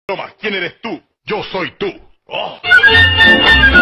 Toma, ¿quién eres tú? Yo soy tú. Oh.